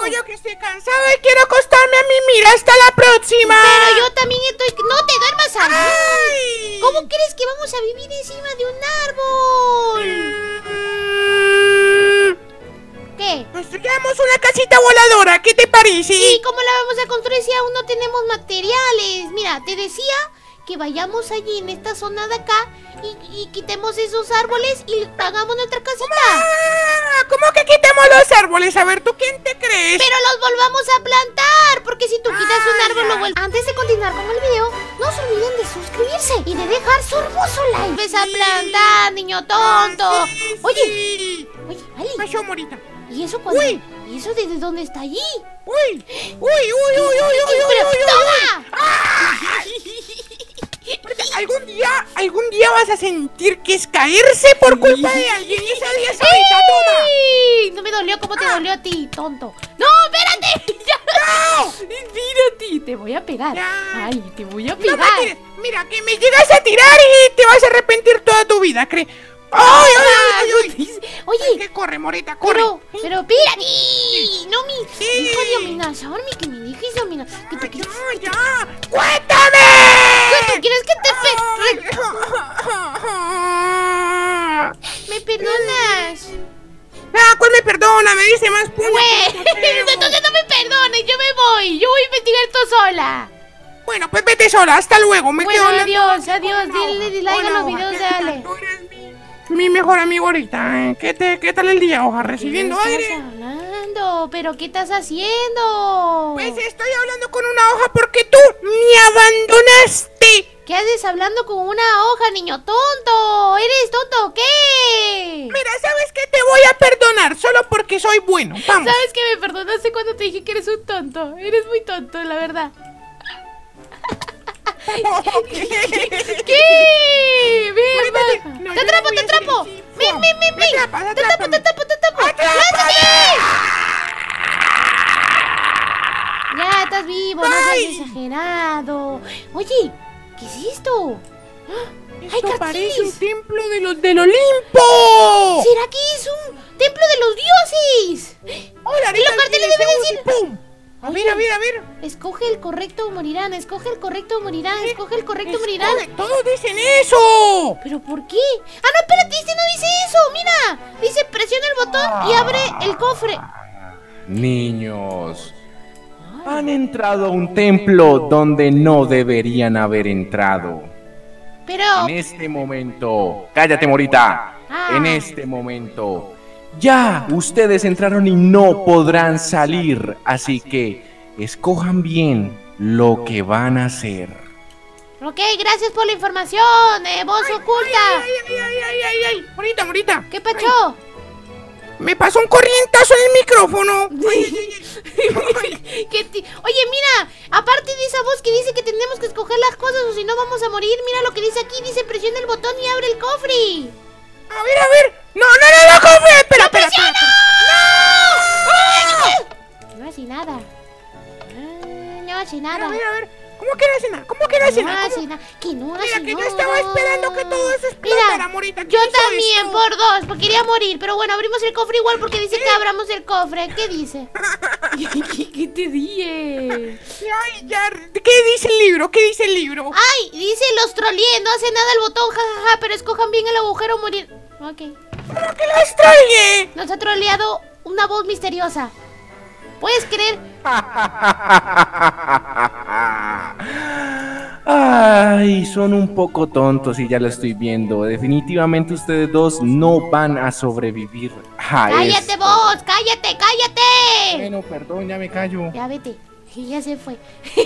digo yo que estoy cansada y quiero acostarme a mimir. ¡Hasta la próxima! Pero yo también estoy... ¡No te duermas ahí! ¿Cómo crees que vamos a vivir encima de un árbol? ¿Qué? Construyamos una casita voladora, ¿qué te parece? Sí, ¿cómo la vamos a construir si aún no tenemos materiales? Mira, te decía que vayamos allí en esta zona de acá y quitemos esos árboles y hagamos nuestra casita. ¿Cómo que quitemos los árboles? A ver, ¿tú quién te crees? Pero los volvamos a plantar, porque si tú quitas un árbol lo vuelves... Antes de continuar con el video, no se olviden de suscribirse y de dejar su hermoso like. Empieza a plantar, niño tonto. Sí, Oye, Ali. Pasó, Morita. ¿Y eso cuándo? Uy. ¿Y eso desde dónde está allí? Uy. ¡Toma! Algún día vas a sentir que es caerse por culpa de alguien. Y ese día es ahorita, toma. No me dolió como te dolió a ti, tonto. ¡No, espérate! ¡No! Espérate, te voy a pegar. Ya. Ay, te voy a No pegar. me tires. Mira, que me llegas a tirar y te vas a arrepentir toda tu vida, ¿cree? ¡Ay! Oye, ¿Qué corre, Morita? Corre. pero espérate. No me dejes de amenazarme, que me dejes de amenazar. ¿Qué tú quieres? ¡Ya! ¡Cuéntame! ¿Tú quieres que te ¿Me perdonas? ¿Cuál me perdona? Me dice más puntos. Entonces no me perdones, yo me voy. Yo voy a investigar esto sola. Bueno, pues vete sola, hasta luego. Me quedo Adiós. Dile like a los videos de Ale. Tú eres mi mejor amigo ahorita. ¿Qué tal el día, hoja? ¿Recibiendo ¿Qué aire? estás hablando? ¿Pero qué estás haciendo? Pues estoy hablando con una hoja porque tú me abandonaste. ¿Qué haces hablando con una hoja, niño tonto? ¿Eres tonto o qué? Mira, ¿sabes qué? Te voy a perdonar solo porque soy bueno. Vamos. ¿Sabes que me perdonaste cuando te dije que eres un tonto? Eres muy tonto, la verdad. ¿Qué? Ven, baja. No, ¡Te yo atrapo, no voy te a hacer atrapo! el ¡Ven! Te tapo. ¡Te tapo! ¡Lánzate! Ya estás vivo, no seas Ay. exagerado. Oye, ¿qué es esto? Esto parece un templo de los del Olimpo. ¿Será que es un templo de los dioses? Hola, Y los carteles deben decir... ¡Pum! A ver. Escoge el correcto o morirán, escoge el correcto o morirán, escoge el correcto o morirán. Todos dicen eso. ¿Pero por qué? Ah, no, espérate, este no dice eso, mira. Dice presiona el botón y abre el cofre. Niños, han entrado a un templo donde no deberían haber entrado. Pero... En este momento, cállate, Morita. En este momento, ya ustedes entraron y no podrán salir. Así que escojan bien lo que van a hacer. Ok, gracias por la información, voz oculta. Ay. Morita. ¿Qué pacho? Me pasó un corrientazo en el micrófono. Oye, mira, aparte de esa voz que dice que tenemos que escoger las cosas o si no vamos a morir, mira lo que dice aquí, dice presiona el botón y abre el cofre. A ver. No, cofre. Espera. No hace nada. No hace nada. A ver. ¿Cómo que no hace nada? Que no hace Mira, nada. que yo estaba esperando que todo eso explotara, Morita. Yo también, por dos, porque quería morir. Pero bueno, abrimos el cofre igual porque dice que abramos el cofre. ¿Qué dice? ¿Qué te ríes? Ay, ya. ¿Qué dice el libro? Ay, dice los troleé, no hace nada el botón, jajaja, pero escojan bien el agujero o morir. Ok. ¿Cómo que los troleé? Nos ha troleado una voz misteriosa. ¿Puedes creer? Ay, son un poco tontos y ya lo estoy viendo. Definitivamente ustedes dos no van a sobrevivir a ¡Cállate esto. vos! ¡Cállate! Bueno, perdón, ya me callo. Ya vete. Ya se fue.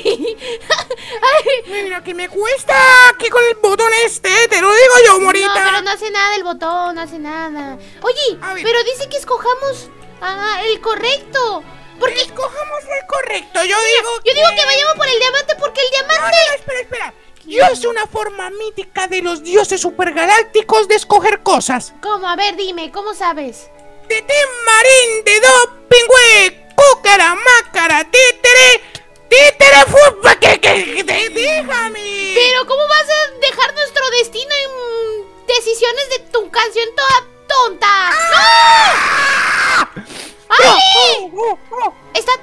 Mira, que me cuesta aquí con el botón te lo digo yo, Morita. No, pero no hace nada el botón, no hace nada. Oye, pero dice que escojamos el correcto. Porque escojamos el correcto, yo digo que vayamos por el diamante porque el diamante... No, espera. Yo es una forma mítica de los dioses supergalácticos de escoger cosas. ¿Cómo? A ver, dime, ¿cómo sabes? De marín, de do, pingüe, cúcara, mácara, títere, fútbol, déjame. Pero ¿cómo vas a dejar nuestro destino en decisiones de tu canción toda tonta? ¡No! ¡Ali! Está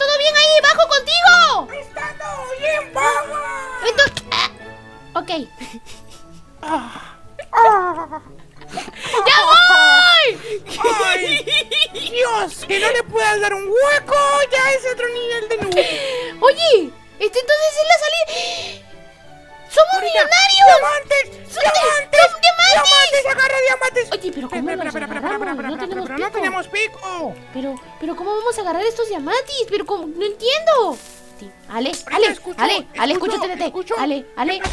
Que no le puedas dar un hueco, ya es otro nivel de noob. Oye, entonces es la salida. ¡Somos millonarios! ¡Diamantes! ¡Diamantes! ¡Diamantes! ¡Agarra diamantes! Oye, pero ¿cómo los agarramos? No tenemos no pico. tenemos pico. Pero ¿cómo vamos a agarrar estos diamantes? Pero ¿cómo? No entiendo. Sí. Ale, escucho TNT. Ale.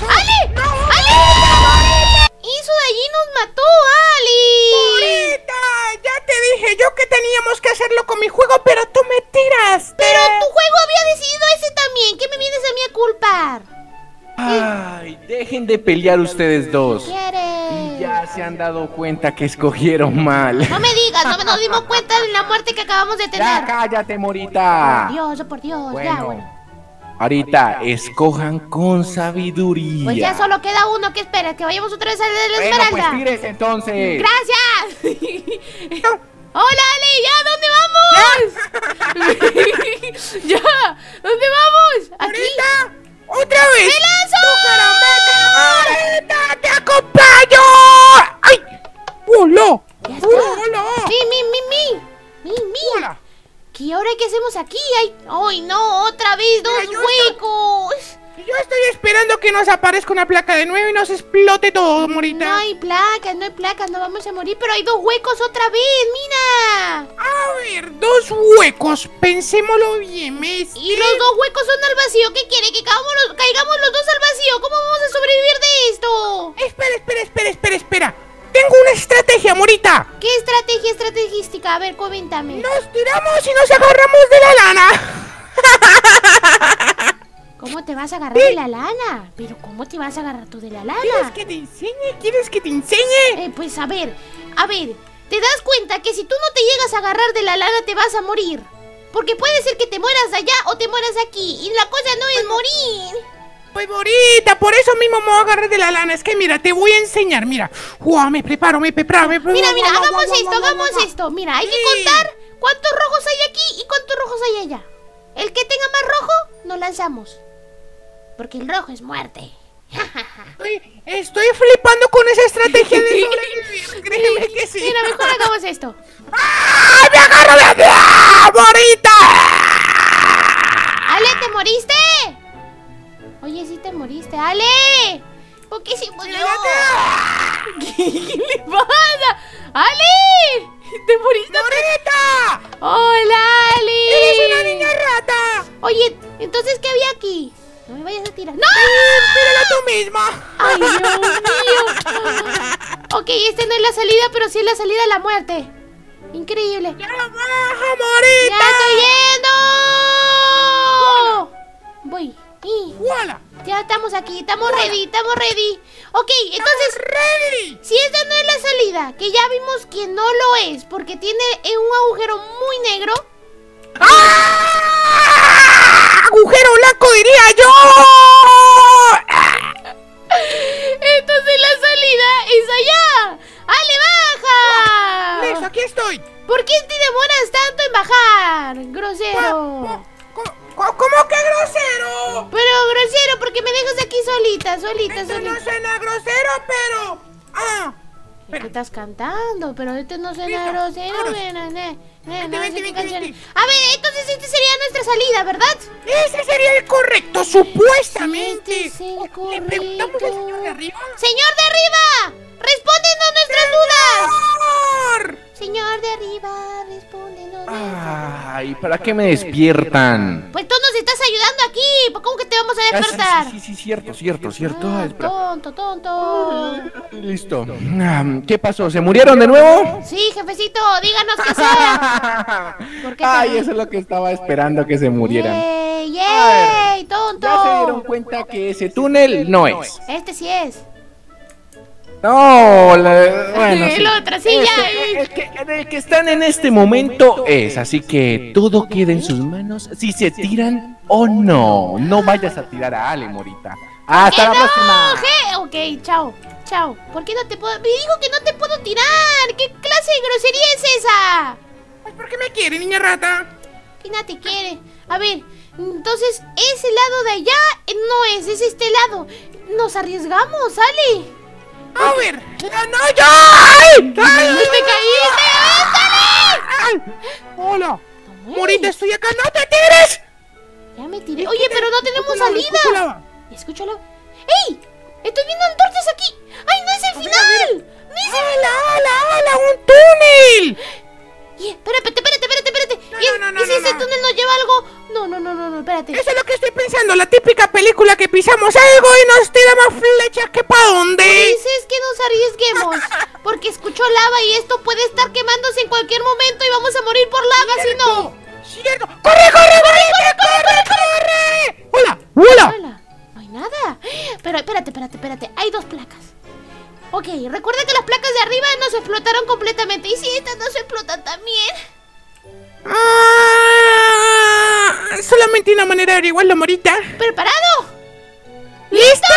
Eso de allí nos mató, Ale. Morita, ya te dije yo que teníamos que hacerlo con mi juego, pero tú me tiras. Pero tu juego había decidido ese también. ¿Qué me vienes a mí a culpar? Ay, dejen de pelear ustedes dos. ¿Quieres? Y ya se han dado cuenta que escogieron mal. No me digas, no nos dimos cuenta de la muerte que acabamos de tener. Ya cállate, Morita. Por Dios, Bueno, ya, bueno. ahorita escojan con sabiduría. Pues ya solo queda uno, ¿qué esperas? ¿Que vayamos otra vez a la Bueno, Esmeralda? pues tires entonces. ¡Gracias! ¡Hola, Ale! ¿Ya? ¿Dónde vamos? ¡Ya! ¿Dónde vamos? ¿Aquí? Morita, otra vez. ¡Me lanzo! ¡Morita, te acompaño! ¡Ay! ¡Hola! Ya está. ¡Hola! Mi. ¡Hola! ¿Qué ahora qué hacemos aquí? ¡Ay, no! ¡Otra vez dos Mira, yo huecos! Yo estoy esperando que nos aparezca una placa de nuevo y nos explote todo, Morita. No hay placas, no vamos a morir, pero hay dos huecos otra vez, mira. A ver, dos huecos, pensémoslo bien, Messi. Y los dos huecos son al vacío. ¿Qué quiere? ¿Que caigamos los dos al vacío? ¿Cómo vamos a sobrevivir de esto? Espera. Tengo una estrategia, Morita. ¿Qué estrategia estrategística? A ver, coméntame. Nos tiramos y nos agarramos de la lana. ¿Cómo te vas a agarrar de la lana? ¿Pero cómo te vas a agarrar tú de la lana? ¿Quieres que te enseñe? Pues a ver, ¿te das cuenta que si tú no te llegas a agarrar de la lana te vas a morir? Porque puede ser que te mueras allá o te mueras aquí, y la cosa no es morir. Pues Morita, por eso mismo me voy a agarrar de la lana. Es que mira, te voy a enseñar, mira. Me preparo. Mira, hagamos esto. Mira, hay que contar cuántos rojos hay aquí y cuántos rojos hay allá. El que tenga más rojo, nos lanzamos. Porque el rojo es muerte. Estoy flipando con esa estrategia de sobrevivir. Créeme que sí. Mira, mejor hagamos esto. ¡Ah! ¡Me agarro de allá! ¡Morita! ¡Ale, te moriste! Oye, sí te moriste, ¡Ale! ¿Por qué se murió? ¿Qué le pasa? ¡Ale! ¿Te moriste? ¡Morita! ¡Hola, Ale! ¡Eres una niña rata! Oye, entonces, ¿qué había aquí? No me vayas a tirar. ¡No! ¡Mírala tú misma! ¡Ay, Dios mío! Ok, esta no es la salida, pero sí es la salida a la muerte. Increíble. ¡Ya baja, Morita! ¡Ya estoy yendo! Voy. ¡Hola! Ya estamos aquí, estamos ready. Ok, entonces, ¡Ready! si esta no es la salida, que ya vimos que no lo es, porque tiene un agujero muy negro. ¡Ah! ¡Agujero blanco, diría yo! Entonces la salida es allá. ¡Ale, baja! ¡Listo, aquí estoy! ¿Por qué te demoras tanto en bajar? Grosero. ¿Cómo que grosero? Pero grosero, porque me dejas aquí solita. Esto no suena grosero, pero... ¿Qué estás cantando? Pero esto no suena Listo, grosero. vámonos. Vente. A ver, entonces esta sería nuestra salida, ¿verdad? Ese sería el correcto, supuestamente. Sí, este es el ¿Le preguntamos al señor de arriba? ¡Señor de arriba! ¡Respóndenos nuestras dudas! Señor de arriba, respóndenos. Ay, ¿para qué me despiertan? Pues tú nos estás ayudando aquí. ¿Cómo que te vamos a despertar? Sí, cierto. Ah, Espera. tonto. Listo. ¿Qué pasó? ¿Se murieron de nuevo? Sí, jefecito, díganos qué hacer. ¿Por qué Ay, eso es lo que estaba esperando, que se murieran. ¡Yey! ¡Tonto! Ya se dieron cuenta que ese túnel no es. Este sí es. No, bueno, El otro, sí, ya. El que están en este momento es, así que todo queda en sus manos si se tiran o no. No vayas a tirar a Ale, Morita. Hasta la próxima. Ok, chao. ¿Por qué no te puedo? Me dijo que no te puedo tirar. ¿Qué clase de grosería es esa? Pues porque me quiere, niña rata. Que no te quiere. A ver, entonces ese lado de allá no es este lado. Nos arriesgamos, Ale. A ver, ¡no, yo! ¡Ay! ¡Te caíste! ¡Ándale! Hola. No mueres. Morita, estoy acá, no te tires. Ya me tiré. Oye, pero no tenemos salida. Escúchalo. ¡Ey! Estoy viendo antorchas aquí. ¡Ay, no es el final! ¡No es el final! ¡Hala, un túnel! Espérate. No, ¿Y si ese túnel nos lleva a algo? No, espérate. Eso es lo que estoy pensando, la típica película que pisamos algo y nos tira más flechas que pa' dónde. Dices que nos arriesguemos, porque escucho lava y esto puede estar quemándose en cualquier momento y vamos a morir por lava si no. ¡Cierto! ¡Corre! ¡Hola! Hola, no hay nada. Pero espérate, hay 2 placas. Ok, recuerda que las placas de arriba no se explotaron completamente. ¿Y si estas no se explotan también? Solamente una manera de averiguarlo, Morita. ¿Preparado? ¡Listo!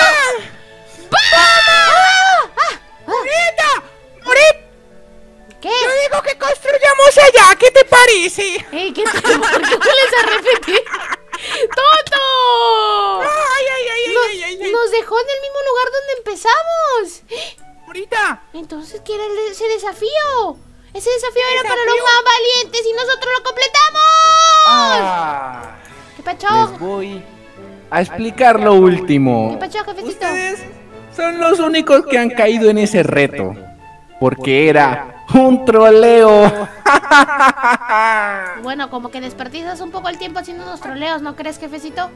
¡Vamos! ¡Morita! ¿Qué? Yo digo que construyamos allá, ¿qué te parece? ¿Qué te ¿Por qué vuelves a repetir? ¡Tonto! ¡Ay! Nos dejó en el mismo lugar donde empezamos. Morita. Entonces, ¿qué era ese desafío? Ese desafío era para los más valientes y nosotros lo completamos. ¿Qué pacho? Les voy a explicar lo último. ¿Qué pacho, jefecito? Ustedes son los únicos que han caído en ese reto, porque era un troleo. Bueno, como que desperdicias un poco el tiempo haciendo unos troleos, ¿no crees, jefecito?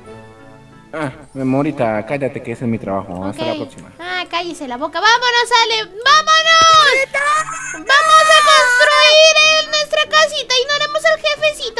Morita, cállate que ese es mi trabajo. Hasta la próxima. Cállese la boca. ¡Vámonos, Ale! ¡Vámonos! ¡Vamos a construir nuestra casita! ¡Ignoremos al jefecito!